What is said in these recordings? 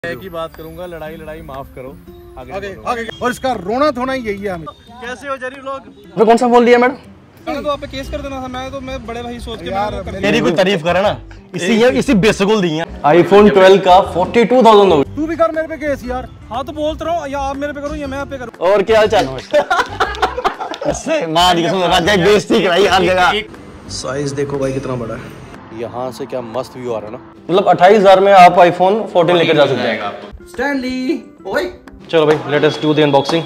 एक ही बात करूंगा, लड़ाई लड़ाई माफ करो। आगे। और इसका रोना धोना ही यही है हमें। कैसे हो जरी लोग? मैं कौन सा बोल दिया मैडम? मैंने तो आप पे केस कर देना था। मैं बड़े भाई सोच के यार तेरी कोई तारीफ करे ना, इसी बेसगुल दी है। आईफोन 12 का 42,000 हो। तू भी कर मेरे पे केस यार। हाँ तो बोलता रहो, या आप मेरे पे करो या मैं आप पे करूँ। और क्या हाल चाल है? मार दी कसम, राजा बेइज्जती कराई हर जगह। साइज देखो भाई कितना बड़ा है। यहाँ से क्या मस्त व्यू आ रहा है ना। मतलब 28,000 में आप आईफोन 14 लेकर जा सकते हैं। स्टैनली ओए, चलो भाई, let us do the unboxing.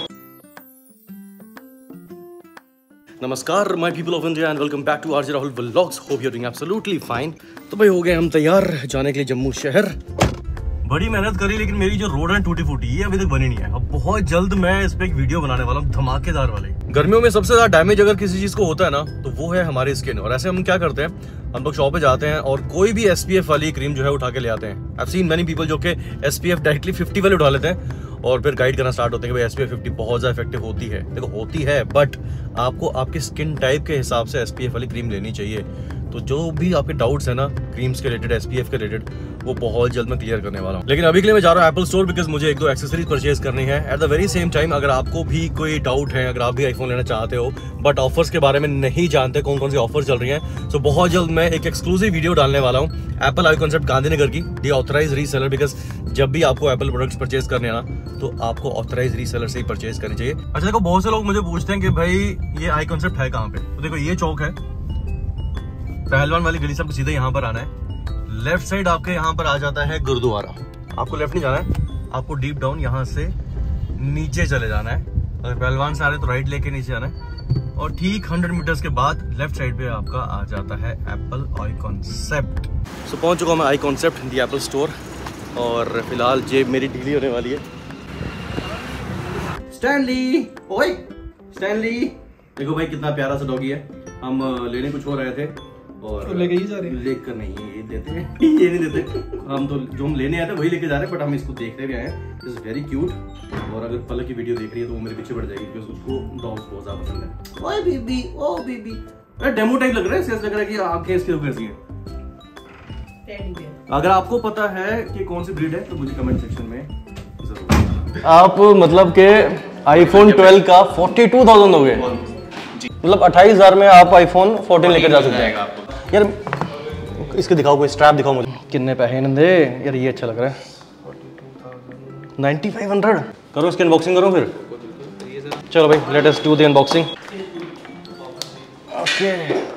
नमस्कार my people of India and welcome back to RJ Rahul vlogs. Hope you are doing absolutely fine. तो भाई हो गए हम तैयार जाने के लिए जम्मू शहर। बड़ी मेहनत करी लेकिन मेरी जो रोड है टूटी फूटी ये अभी तक बनी नहीं है। अब बहुत जल्द मैं इस पे एक वीडियो बनाने वाला हूँ धमाकेदार वाले। गर्मियों में सबसे ज्यादा डैमेज अगर किसी चीज को होता है ना तो वो है हमारी स्किन। और ऐसे हम क्या करते हैं, हम लोग शॉप पे जाते हैं और कोई भी SPF वाली क्रीम जो है उठा के ले आते हैं। I have seen many people जो कि SPF डायरेक्टली 50 वाले उठा लेते हैं और फिर गाइड करना स्टार्ट होते हैं कि भाई SPF 50 बहुत ज्यादा इफेक्टिव होती है। देखो होती है, बट आपको आपकी स्किन टाइप के हिसाब से SPF वाली क्रीम लेनी चाहिए। तो जो भी आपके डाउट्स है ना क्रीम्स के रिलेटेड, SPF के रिलेटेड, वो बहुत जल्द मैं क्लियर करने वाला हूँ। लेकिन अभी के लिए मैं जा रहा हूँ एप्पल स्टोर बिकॉज मुझे एक दो एक्सेसरीज परचेज करनी है। At the very same time अगर आपको भी कोई डाउट है, अगर आप भी आईफोन लेना चाहते हो बट ऑफर्स के बारे में नहीं जानते कौन कौन सी ऑफर्स चल रही हैं, तो बहुत जल्द मैं एक एक्सक्लूसिव वीडियो डालने वाला हूँ एप्पल आई कॉन्सेप्ट गांधीनगर की, दी ऑथराइज रीसेलर। बिकॉज जब भी आपको एप्पल प्रोडक्ट्स परचेज करने हैं ना तो आपको ऑथराइज रीसेलर से ही परचेज करनी चाहिए। अच्छा देखो, बहुत से लोग मुझे पूछते हैं कि भाई ये आई कॉन्सेप्ट है कहाँ पे। तो देखो ये चौक है, पहलवान वाली गली से आपको सीधे यहाँ पर आना है। लेफ्ट साइड आपके यहाँ पर आ जाता है गुरुद्वारा। आपको लेफ्ट नहीं जाना है, आपको डीप डाउन यहाँ से नीचे चले जाना है। अगर पहलवान से आ रहे तो राइट लेके नीचे जाना है और ठीक 100 मीटर्स के बाद लेफ्ट साइड पे आपका आ जाता है एप्पल आई कॉन्सेप्ट। सो पहुंच चुका हूँ मैं I concept the Apple store और फिलहाल जेब मेरी ढीली होने वाली है। स्टैनली ओए, स्टैनली देखो भाई कितना प्यारा सा डॉगी है। हम लेने कुछ हो रहे थे और लेके ही जा रहे हैं। लेकर नहीं ये देते हैं ये नहीं देते हम तो, जो हम लेने आए थे वही लेके जा रहे हैं। बट हम इसको देखते हुए आए हैं, इज वेरी क्यूट। और अगर पलक की वीडियो देख रही है तो वो मेरे पीछे बढ़ जाएगी क्योंकि उसको डॉग्स बहुत ज्यादा पसंद है। ओए बेबी, ओ बेबी, अरे डेमो टाइप लग रहा है, ऐसा लग रहा है कि आंखें इसके ऊपर कैसी हैं। अगर आपको पता है कि कौन सी ब्रीड है तो मुझे कमेंट सेक्शन में जरूर। आप मतलब के आईफोन 12 का 42,000 हो गए, मतलब 28,000 में आप आईफोन 14 लेकर जा सकते हैं। यार इसके दिखाओ, कोई स्ट्रैप दिखाओ मुझे। कितने पैसे नंदे यार, ये अच्छा लग रहा है। 9500 करो, इसकी अनबॉक्सिंग करो फिर। चलो भाई, let us do the unboxing. Okay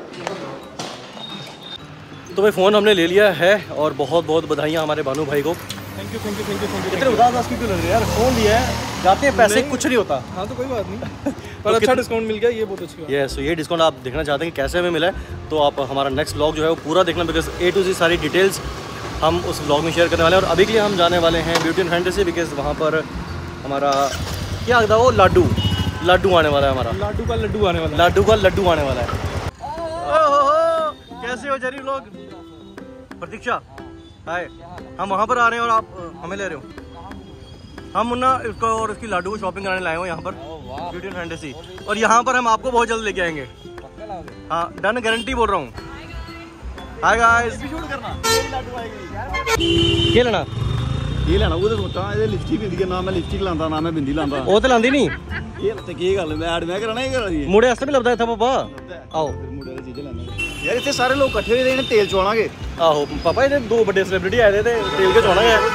तो भाई फ़ोन हमने ले लिया है और बहुत बहुत बधाइयाँ हमारे भानु भाई को। Thank you thank you thank you thank you. इतने उदास क्यों लग रहे हैं यार, फ़ोन लिया है, जाते हैं पैसे कुछ नहीं होता। हाँ तो कोई बात नहीं पर अच्छा डिस्काउंट मिल गया, ये बहुत अच्छी बात है। यस, ये डिस्काउंट आप देखना चाहते हैं कि कैसे हमें मिला है तो आप हमारा नेक्स्ट व्लॉग जो है वो पूरा देखना बिकॉज A to Z सारी डिटेल्स हम उस व्लॉग में शेयर करने वाले हैं। और अभी के लिए हम जाने वाले हैं ब्यूटी एंड फैंटेसी बिकॉज वहाँ पर हमारा क्या था वो लड्डू आने वाला है। हमारा लाडू का लड्डू आने वाला है। लड्डू आने वाला है। कैसे हो जरी लोग? प्रतीक्षा हाय, हम वहाँ पर आ रहे हैं और आप हमें ले रहे हो। हम मुन्ना इसको और इसकी लाडू को शॉपिंग कराने लाए हो यहाँ पर ब्यूटी एंड फैंटेसी, और यहाँ पर हम आपको बहुत जल्द लेके आएंगे। हाँ डन, गारंटी बोल रहा हूँ। हाय गाइस, क्या लेना? ये लेना वो तो सोचा ये लिपस्टिक बिंदी ना, मैं लिपस्टिक लांदा ना मैं बिंदी लांदा। वो तो लांदी नहीं ये ते की गल मैं ऐड मैं कराना ही करा दी। मुड़े वास्ते भी लभदा था पापा। आओ मुंडे दी चीजें लांदा यार, इतने सारे लोग इकट्ठे होए ने तेल चोणांगे। आहो पापा, ये दो बड़े सेलिब्रिटी आए थे तेल के चोना गया।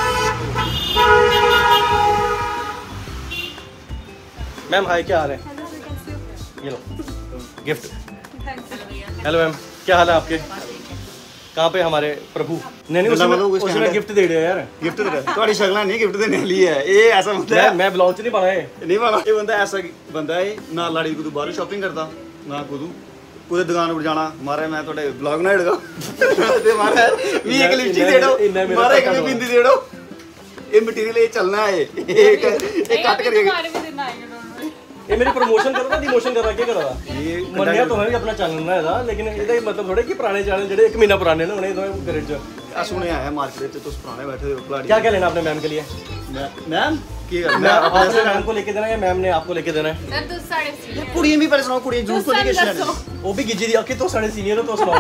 मैम हाय, क्या हाल है? ये लो गिफ्ट। हेलो मैम, क्या हाल है आपके? कहाँ पे हमारे प्रभु? नहीं उसने गिफ्ट दे दिया यार। गिफ्ट दे थोड़ी शक्ल नहीं गिफ्ट देने वाली है। ये ऐसा बंदा है, मैं ब्लॉग च नहीं पाना है, नहीं पाना। ये बंदा ऐसा बंदा है ना लाड़ी को बाहर शॉपिंग करता ना कुछ दुकान पर जाना। मारे मैं थोड़े ब्लॉग ना हेड़गा ते मारे मी एक लिपस्टिक दे दो, मारे एक बिंदी दे दो। ये मटेरियल ये चलना है, एक कट करके ये मेरी प्रमोशन कर रहा था, डिमोशन कर रहा, क्या कर रहा था? ये मनिया तो है अपना चैनल ना है, लेकिन ये मतलब थोड़े कि पुराने चैनल जेडे 1 महीना पुराने ने उन्हें तो करे च आ सुने आया मार्केट में तो पुराने बैठे हो खिलाड़ी। क्या लेना आपने मैम के लिए? मैम की कर मैं अपने मैम को लेके देना है या मैम ने आपको लेके देना है? सर तो 3.5 कुड़ियां भी परेशान, कुड़ियां झूठ तो नहीं कहती, वो भी गिजी दी कि तो 3.5 सीनियर हो तो सुनाओ।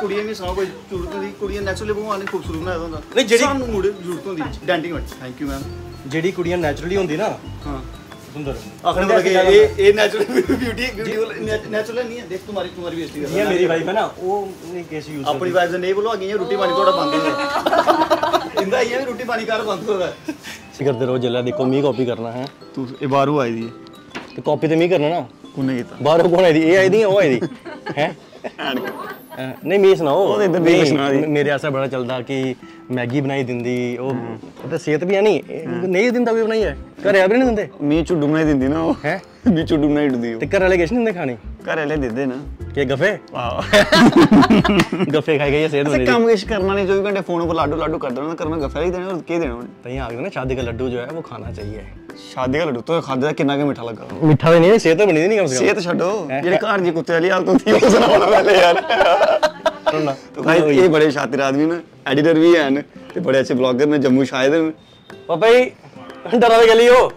ਕੁੜੀਆਂ ਨਹੀਂ ਸੁਣਾਓ ਕੋਈ ਜ਼ਰੂਰਤ ਨਹੀਂ ਕੁੜੀਆਂ ਨੈਚੁਰਲੀ ਭਗਵਾਨ ਨੇ ਖੂਬਸੂਰਤ ਬਣਾਇਆ ਹੁੰਦਾ ਨਹੀਂ ਜਿਹੜੀ ਸਾਨੂੰ ਮੁੰਡੇ ਜ਼ਰੂਰਤ ਹੁੰਦੀ ਡੈਂਟਿੰਗ ਵਿੱਚ ਥੈਂਕ ਯੂ ਮੈਮ ਜਿਹੜੀ ਕੁੜੀਆਂ ਨੈਚੁਰਲੀ ਹੁੰਦੀ ਨਾ ਹਾਂ सुंदर आखिर में लगे ये नेचुरल ब्यूटी नेचुरल नहीं है देख तुम्हारी बेइज्जती कर ये मेरी वाइफ है ना वो नहीं कैसे यूज अपनी वाइफ से नहीं बोलो आगे ये रोटी पानी थोड़ा बंद हो रहा इंदा ये रोटी पानी कार बंद हो रहा है करते रहो जल्ला देखो मी कॉपी करना है तू ये बाहरों आई दी तो कॉपी तो मी करना ना कौन कीता बाहरों कौन आई दी ये आई दी वो आई दी हैं नहीं मी सुनाओ मेरे ऐसा बड़ा चलता कि मैगी बनाई दिंदी ਉਹ ਤੇ ਸਿਹਤ ਵੀ ਨਹੀਂ ਦਿੰਦਾ ਕੋਈ ਬਣਾਈ ਹੈ ਘਰੇ ਆ ਵੀ ਨਹੀਂ ਦਿੰਦੇ ਮੀ ਚੁੱਡੂ ਬਣਾਈ ਦਿੰਦੀ ਨਾ ਉਹ ਹੈ ਮੀ ਚੁੱਡੂ ਬਣਾਈ ਦਿੰਦੀ ਤੇ ਘਰ ਵਾਲੇ ਕਿਸ ਨਹੀਂ ਦਿੰਦੇ ਖਾਣੀ ਘਰ ਵਾਲੇ ਦਿੰਦੇ ਨਾ ਕਿ ਗਫੇ ਵਾਹ गफे खाएगा ये सेहत बनी काम किश करना नहीं 24 घंटे फोन पर लाडू कर देना करना गफे ही देना और क्या देना तो यहाँ आगे ना शादी का लड्डू जो है वो खाना चाहिए शादी का लड्डू तो खादे कितना के मीठा लगा मीठा नहीं है सेहत बनी नहीं कम से कम सेहत छोड़ो जेडे घर जी कुत्ते वाली हालत होती है वो सुनाओ पहले यार तो गाइस ये बड़े शातिर आदमी ना एडिटर भी हैं ते बड़े अच्छे ब्लॉगर ने जम्मू शायद पापा जी डरा के लिए हो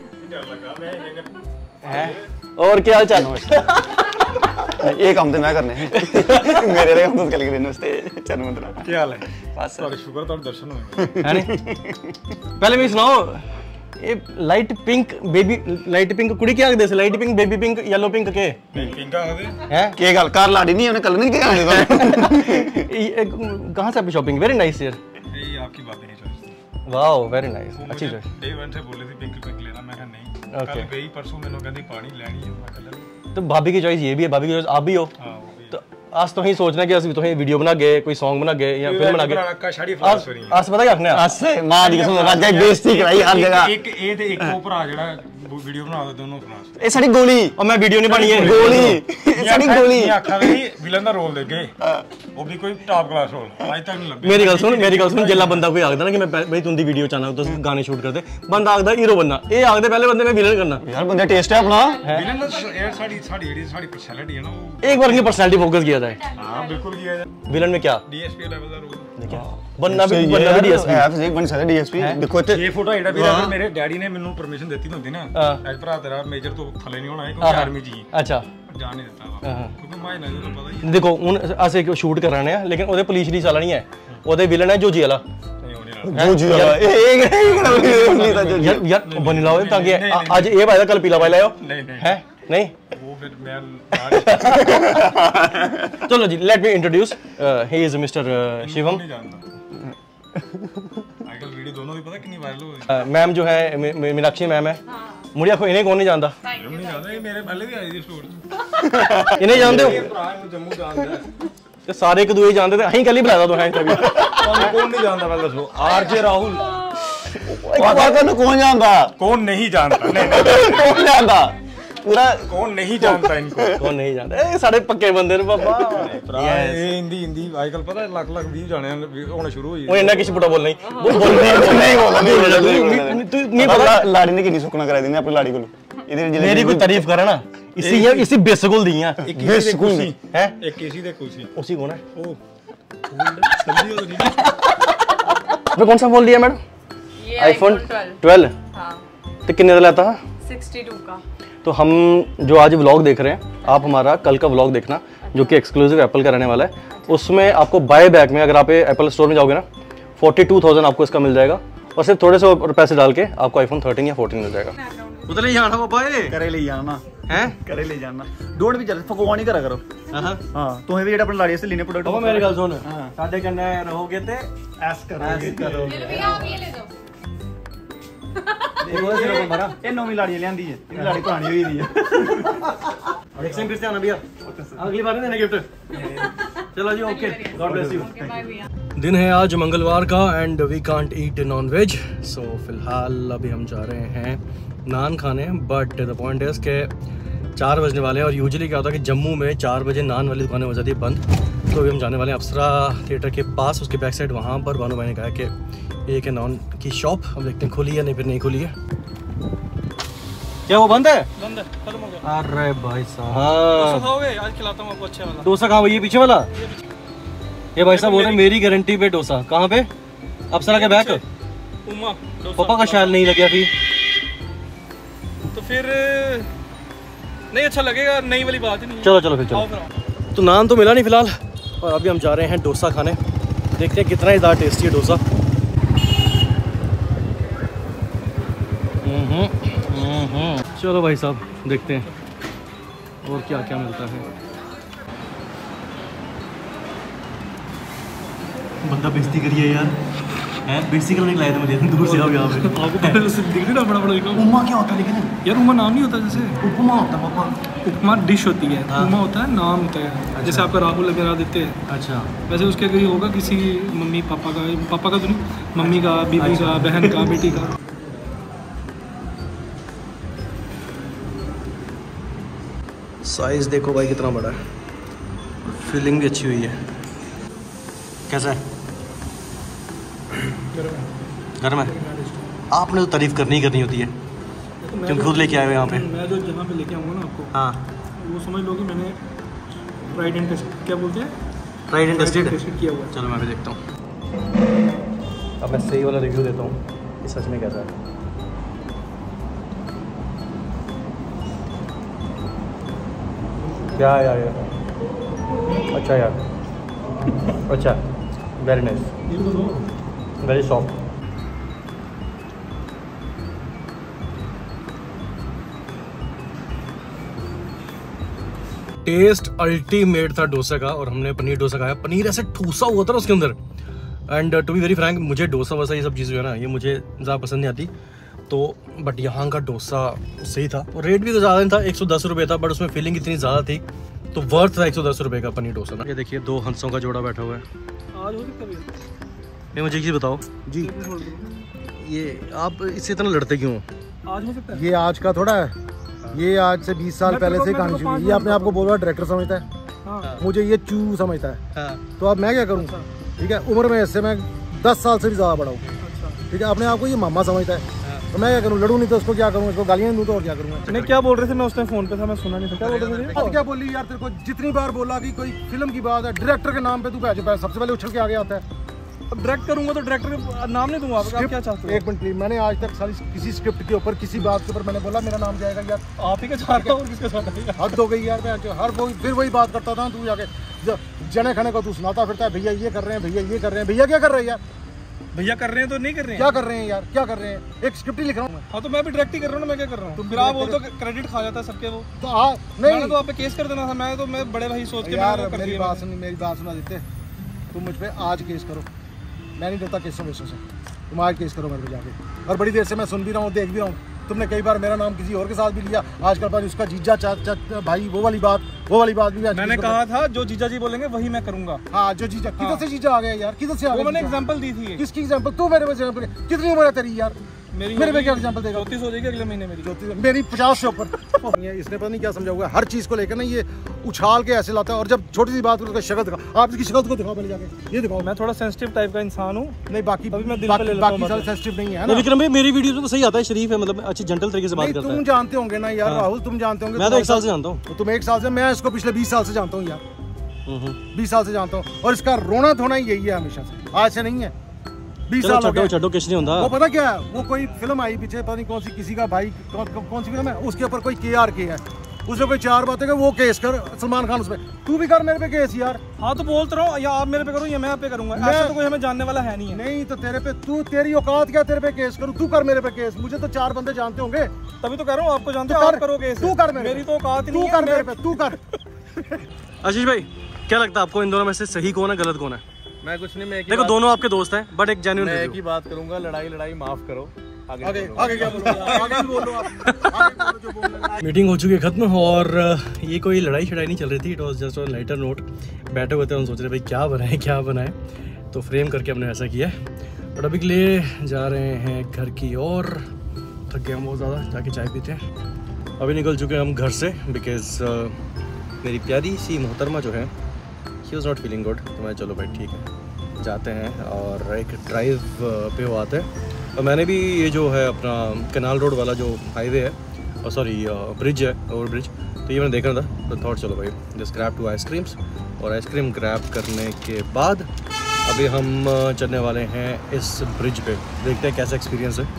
हैं और क्या हाल चाल ये काम तो मैं करने मेरे काम तो कल के दिन वास्ते चरण मंत्रा क्या हाल है बस सॉरी शुक्र तो दर्शन होए है नहीं पहले मैं सुनाओ ये light pink baby light pink कुड़ी क्या आखदे light pink baby pink yellow pink के पिंक आखदे हैं के गल कार लाड़ी नहीं उन्हें कल नहीं क्या कहां से आपकी शॉपिंग वेरी नाइस यार ये आपकी बात नहीं चॉइस वाओ वेरी नाइस अच्छी चॉइस डे 1 से बोले थे पिंक लेना मैं कहा नहीं कल गई परसों मैंने कहती पानी लेनी है मैं कल तो भाभी की चॉइस ये भी है भाभी की चॉइस आप भी हो हां वो भी तो आज तो ही सोचना कि असं तो वीडियो बना गए कोई सॉन्ग बना गए या फिल्म बना गए का शाड़ी फ्लास हो रही है आज पता क्या आपने आज से मां दी कसम राजा बेइज्जती कराई हर जगह एक ए ते एक भरा जेड़ा वीडियो बना दो दोनों फ्लास ए साडी गोली और मैं वीडियो नहीं बनी है गोली साडी गोली ये आखा भी विलन दा रोल दे गए वो भी कोई टॉप क्लास रोल आज तक नहीं लगे मेरी गल सुन जेला बंदा कोई आखदा ना कि मैं भाई तुंदी वीडियो चाहना तो गाने शूट करते बंदा आखदा हीरो बनना ए आखदे पहले बंदे मैं विलन करना यार बंदा टेस्ट है अपना विलन दा साडी जेडी पर्सनालिटी है ना वो एक बार की पर्सनालिटी फोकस किया जाए हां बिल्कुल किया जाए विलन में क्या डीएसपी लेवल दा रोल देखिए बनना भी डीएसपी है फिजिक बन सकता डीएसपी देखो ये फोटो एडा भी अगर मेरे डैडी ने मेनू परमिशन देती होंदी ना आज भरा तेरा मेजर तो थले नहीं होना है क्योंकि आर्मी जी अच्छा जान नहीं देता क्योंकि माय नहीं तो पता ही देखो हुन अस एक शूट कर रहे हैं लेकिन ओदे पुलिस पुलिस वाला नहीं है ओदे विलन है जोजी वाला नहीं होने जो जी एक यार बनी लाओ ताकि आज ये पाया कल पीला पाया नहीं है नहीं वो फिर मैं चलो जी let me introduce he is mister Shivam नहीं जानता आजकल वीडियो दोनों भी पता कितनी वायरल हो रही मैम जो है मीनाक्षी मैम है मुड़िया को इन्हें कौन नहीं जानता है नहीं जानता ये मेरे पहले भी आई थी स्टोर इन्हें जानते हो भरा है जम्मू जानदा है ते सारे एक दूए जानते थे अहीं कल ही बुलाया तो है तभी कौन नहीं जानता पहले दसो आरजे राहुल कौन जानता कौन नहीं जानता नहीं कौन जानता पूरा कौन नहीं जानता इनको कौन नहीं जानता ए सारे पक्के बंदे ने बाबा ये हिंदी आजकल पता है लाख व्यू जाने होने शुरू हुई वो इन्ना किसी पुटा बोल नहीं वो बोल नहीं बोला तू नहीं पता लाड़ी ने कितनी सुकना करा दी अपनी लाड़ी को मेरी कोई तारीफ करे ना इसी बेसगुल दी हैं बेसगुल दी हैं एक किसी दे कुसी उसी कौन है ओ समझियो तो नहीं मैं कौन सा बोल दिया मैडम ये आईफोन 12 12 हाँ तो कितने का लाता है 62 का तो हम जो आज व्लॉग देख रहे हैं आप हमारा कल का व्लॉग देखना जो कि एक्सक्लूसिव एप्पल का रहने वाला है उसमें आपको बाय बैक में अगर आप एप्पल स्टोर में जाओगे ना 42,000 आपको इसका मिल जाएगा और सिर्फ थोड़े से पैसे डाल के आपको आईफोन 13 या 14 मिल जाएगा उधर ही आना पापा करे ले जाना हैं करे ले जाना डोंट भी चल फकवा नहीं करा करो हां तुम्हें भी जेड़ा अपने लाड़ी से लेने प्रोडक्ट पापा मेरी गल सुन साडे कन्ने रहोगे ते ऐस करोगे ये ले जाओ ਇਹ ਨਵੀਂ ਲਾੜੀ ਲਿਆਂਦੀ ਹੈ ਇਹ ਲਾੜੀ ਪੁਰਾਣੀ ਹੋਈ ਦੀ ਹੈ नेक्स्ट टाइम फिर से आना भैया अगली बार देना गिफ्ट चलो जी ओके गॉड ब्लेस यू दिन है आज मंगलवार का and we can't eat non veg so फिलहाल अभी हम जा रहे हैं नान खाने बट द पॉइंट इज के 4 बजने वाले हैं और यूजुअली क्या होता है कि जम्मू में 4 बजे नान वाली दुकानें हो जाती है बंद तो अभी हम जाने वाले हैं अप्सरा थिएटर के पास उसके बैक साइड वहाँ पर भानु भाई ने कहा कि एक है नॉन की शॉप हम देखते हैं खुली है नहीं फिर नहीं खुली है क्या वो बंद है खत्म हो गया अरे भाई साहब खाओगे आज खिलाता हूं आपको अच्छे वाला डोसा कहाँ ये पीछे वाला ये भाई साहब बोल रहे हैं मेरी गारंटी पे डोसा कहाँ पे अप्सरा के बैक उमा पापा का शायद नहीं लगे अभी तो फिर नहीं अच्छा लगेगा नई वाली बात ही नहीं चलो चलो फिर चलो तो नान तो मिला नहीं फिलहाल और अभी हम जा रहे हैं डोसा खाने। देखते हैं कितना ही ज़्यादा टेस्टी है डोसा। चलो भाई साहब देखते हैं और क्या क्या मिलता है। बंदा बेइज्जती करिए यार, हैं बेइज्जती करने लाए थे मुझे, दूर से आओ यहाँ पे। आपको पहले उससे दिख ना बड़ा बड़ा उपमा क्या होता है? लेकिन यार उपमा नाम नहीं होता, जैसे उपमा होता है पापा, उपमा डिश होती है, हाँ। उपमा होता है नाम होता है। अच्छा। जैसे आपका राहुल वगैरह देते हैं, अच्छा वैसे उसके कहीं होगा किसी मम्मी पापा का तो नहीं, मम्मी का, बीबी का, बहन का, बेटी का। साइज देखो भाई कितना बड़ा है, फीलिंग भी अच्छी हुई है। कैसा है? गर्म है। आपने तो तारीफ करनी ही करनी होती है क्योंकि खुद लेके आए हुए यहाँ पे। मैं जो जहाँ पे लेके आऊँगा ना आपको, हाँ वो समझ लो कि मैंने ट्राइड एंड टेस्ट, क्या बोलते हैं, ट्राइड एंड टेस्टेड किया हुआ है। चलो मैं भी देखता हूँ। अब मैं सही वाला रिव्यू देता हूँ कि सच में कैसा है। क्या है यार? अच्छा यार, अच्छा, very nice, very soft. Taste ultimate था डोसा का। और हमने पनीर डोसा खाया, पनीर ऐसे ठूसा हुआ था ना उसके अंदर। And to be very frank, मुझे डोसा वोसा ये सब चीज़ जो है ना, ये मुझे ज़्यादा पसंद नहीं आती। तो बट यहाँ का डोसा सही था और रेट भी तो ज़्यादा नहीं था, 110 रुपये था, बट उसमें फीलिंग इतनी ज़्यादा थी तो वर्थ था 110 रुपये का पनीर डोसा ना। ये देखिए 2 हंसों का जोड़ा बैठा हुआ है। आज हो सकता है ये मुझे एक चीज़ बताओ जी, ये आप इससे इतना लड़ते क्यों हो? आज हो सकता है। ये आज का थोड़ा है, ये आज से 20 साल पहले से कहानी शुरू हुई। ये अपने आप को बोल रहा डायरेक्टर समझता है, हाँ। मुझे ये चू समझता है। हाँ। तो अब मैं क्या करूँ? ठीक है, उम्र में इससे मैं 10 साल से भी ज़्यादा बड़ा हूँ। ठीक है, अपने आप को ये मामा समझता है। तो मैं क्या करूँ? लड़ूँ नहीं तो उसको क्या करूँ? इसको गालियाँ दूँ तो और क्या करूँगा? नहीं, क्या बोल रहे थे? मैं उस टाइम फोन पे था, मैं सुना नहीं था। क्या बोल रहे थे? अब क्या बोली यार? तेरे को जितनी बार बोला कि कोई फिल्म की बात है, डायरेक्टर के नाम पे तू सबसे पहले उछल के आगे आता है। अब डायरेक्ट करूंगा तो डायरेक्टर का नाम नहीं दूंगा। आप क्या चाहते हो? एक मिनट प्लीज, मैंने आज तक सारी किसी स्क्रिप्ट के ऊपर किसी बात के ऊपर मैंने बोला मेरा नाम जाएगा यार? आप ही का चाह रहा हूँ और किसका चाह रहा है? हद हो गई यार। मैं हर कोई फिर वही बात करता था, तू जाके जने खने को तू सुनाता फिरता है, भैया ये कर रहे हैं, भैया ये कर रहे हैं। भैया क्या कर रहे हैं यार? भैया कर रहे हैं तो नहीं कर रहे हैं? क्या कर रहे हैं यार? क्या कर रहे हैं? एक स्क्रिप्ट ही लिख रहा हूँ। हाँ तो मैं भी डायरेक्ट ही कर रहा हूँ ना, मैं क्या कर रहा हूँ? फिर आप बोल तो क्रेडिट खा जाता है सबके वो। तो मैंने नहीं तो आप पे केस कर देना था। मैं बड़े भाई सोच के यार, मेरी बात सुना देते। तुम मुझ पे आज केस करो, मैं नहीं डरता केसों वेसों से। तुम आज केस करो मेरे पे जाके। और बड़ी देर से मैं सुन भी रहा हूँ, देख भी रहा हूँ। तुमने कई बार मेरा नाम किसी और के साथ भी लिया। आजकल पर उसका जीजा भाई वो वाली बात भी मैंने कहा था जो जीजा जी बोलेंगे वही मैं करूंगा। हाँ, जो जीजा किधर से जीजा आ गया यार? किधर से आ गया? मैंने एग्जांपल दी थी। किसकी एग्जांपल? तू मेरे में कितनी उम्र है तेरी यार? मेरे पे क्या एग्जांपल देगा? 34 हो जाएगी अगले महीने मेरी। मेरी 50 से ऊपर। इसने पता नहीं क्या समझा हुआ है, हर चीज को लेकर ना ये उछाल के ऐसे लाता है। और जब छोटी सी बात उसका शक्ल दिखा, आप इसकी शक्ल को दिखाओ पहले जाके, ये दिखाओ। मैं थोड़ा सेंसिटिव टाइप का इंसान हूँ। नहीं बाकी अभी मैं दिल पे ले लेता हूँ, बाकी सारे सेंसिटिव नहीं है ना। विक्रम भाई मेरी वीडियो में तो सही आता है, शरीफ है, मतलब अच्छी जेंटल तरीके से बात करता है। तुम जानते होंगे ना यार राहुल, तुम जानते होंगे। मैं तो 1 साल से जानता हूँ। तो तुम 1 साल से, मैं इसको पिछले 20 साल से जानता हूँ यार। 20 साल से जानता हूँ और इसका रोना धोना यही है हमेशा से, आज से नहीं है। 20 साल हो गए। छड्डो कुछ नहीं होता। वो पता क्या है, वो कोई फिल्म आई पीछे, पता नहीं कौन सी, किसी का भाई, कौन सी फिल्म है, उसके ऊपर कोई KRK है, उसने कोई 4 बातें वो केस कर सलमान खान उसमें। तू भी कर मेरे पे केस यार। हाँ तो बोलते रहो, या आप मेरे पे करो या मैं आप पे करूंगा। ऐसा तो कोई हमें जानने वाला है नहीं है। नहीं तो तेरे पे, तेरी औकात क्या तेरे पे केस करूं? तू कर मेरे पे केस। मुझे तो 4 बंदे जानते होंगे, तभी तो कह रहा हूँ आपको जानते हो। आप करो केस। तू कर मेरी तो औकात नहीं है। तू कर मेरे पे, तू कर। आशीष भाई क्या लगता है आपको, इन दोनों में से सही कौन है, गलत कौन है? मैं कुछ नहीं, मैं देखो दोनों आपके दोस्त हैं, बट एक जेन्युइन मैं एक ही बात करूंगा, लड़ाई माफ करो। आगे क्या बोलो? आगे बोलो आप। आगे बोलो जो बोलना है। मीटिंग हो चुकी है खत्म और ये कोई लड़ाई शड़ाई नहीं चल रही थी। It was just on lighter note. बैठे हुए थे, हम सोच रहे भाई क्या बनाए, तो फ्रेम करके हमने ऐसा किया। बट अभी के लिए जा रहे हैं घर की ओर। थक गए हम बहुत ज़्यादा, जाके चाय पीते हैं। अभी निकल चुके हैं हम घर से, बिकॉज मेरी प्यारी सी मोहतरमा जो है, she was not feeling good. तो मैं चलो भाई ठीक है, जाते हैं और एक ड्राइव पे वो आते हैं। और मैंने भी ये जो है अपना कैनाल रोड वाला जो हाईवे है, सॉरी ब्रिज है, ओवर ब्रिज, तो ये मैंने देखा था। तो थॉट चलो भाई जस्ट ग्रैब 2 आइसक्रीम्स, और आइसक्रीम ग्रैब करने के बाद अभी हम चलने वाले हैं इस ब्रिज पे। देखते हैं कैसा एक्सपीरियंस है।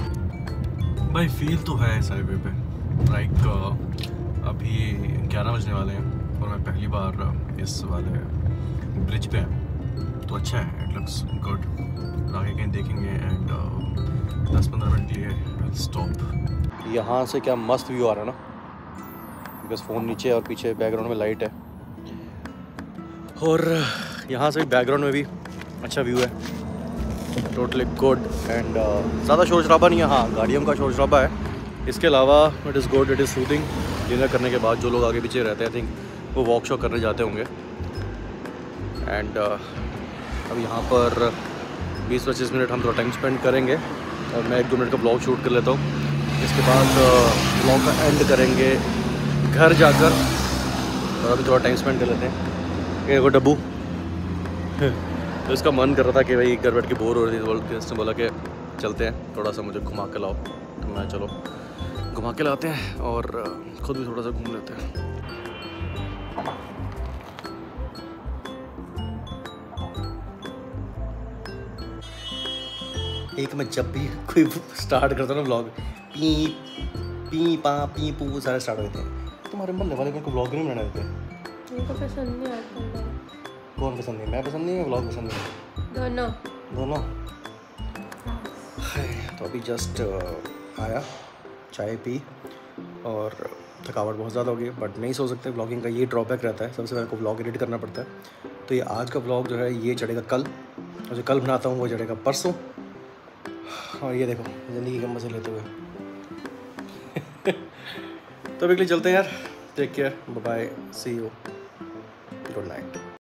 भाई फील तो है इस हाईवे पे। लाइक अभी 11 बजने वाले हैं और मैं पहली बार इस वाले ब्रिज पे है, तो अच्छा है, इट लुक्स गुड। आगे कहीं देखेंगे एंड 10-15 मिनट के लिए स्टॉप। यहाँ से क्या मस्त व्यू आ रहा है ना, बिकॉज फ़ोन नीचे और पीछे बैकग्राउंड में लाइट है, और यहाँ से बैकग्राउंड में भी अच्छा व्यू है, टोटली गुड। एंड ज़्यादा शोर शराबा नहीं है, हाँ गाड़ियों का शोर शराबा है, इसके अलावा it is good, it is soothing. Dinner करने के बाद जो लोग आगे पीछे रहते हैं आई थिंक वो वॉक शॉक करने जाते होंगे। एंड अब यहाँ पर 20-25 मिनट हम थोड़ा टाइम स्पेंड करेंगे और मैं 1-2 मिनट का ब्लॉग शूट कर लेता हूँ। इसके बाद ब्लॉग का एंड करेंगे घर जाकर, और अभी थोड़ा टाइम स्पेंड कर लेते हैं। ये देखो डब्बू तो इसका मन कर रहा था कि भाई घर बैठ के बोर हो रही थी, तो इसने बोला कि चलते हैं थोड़ा सा मुझे घुमा के लाओ, तो मैं चलो घुमा के लाते हैं और खुद भी थोड़ा सा घूम लेते हैं। एक मैं जब भी कोई स्टार्ट करता हूँ ना व्लॉग, पी पी पा पी पू सारे स्टार्ट होते हैं। तुम्हारे मोहल्ले वाले को व्लॉग नहीं बनाने देते? उनको पसंद नहीं आता। कौन पसंद नहीं? मैं पसंद नहीं है, व्लॉग पसंद नहीं? दोनों। तो अभी जस्ट आया, चाय पी और थकावट बहुत ज़्यादा हो गई, बट नहीं सो सकते। व्लॉगिंग का ये ड्रॉबैक रहता है, सबसे पहले को व्लॉग एडिट करना पड़ता है। तो ये आज का व्लॉग जो है ये चढ़ेगा कल, और जो कल बनाता हूँ वो चढ़ेगा परसों। और ये देखो ज़िंदगी के मज़े लेते हुए तो अभी के लिए चलते हैं यार, take care, bye bye, see you, good night.